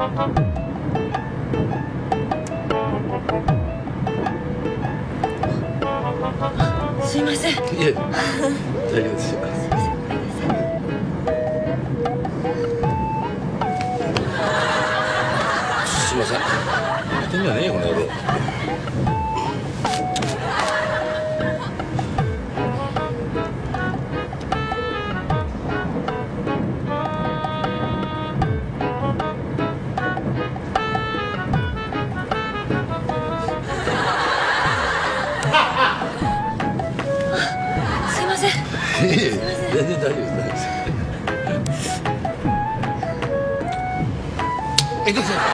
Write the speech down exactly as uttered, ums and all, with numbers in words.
すいません。いえ、大丈夫ですよ。すいません。やってんじゃねえよこの野郎。 すいません。 いえいえ、全然大丈夫です。大丈夫です。え、どうぞ。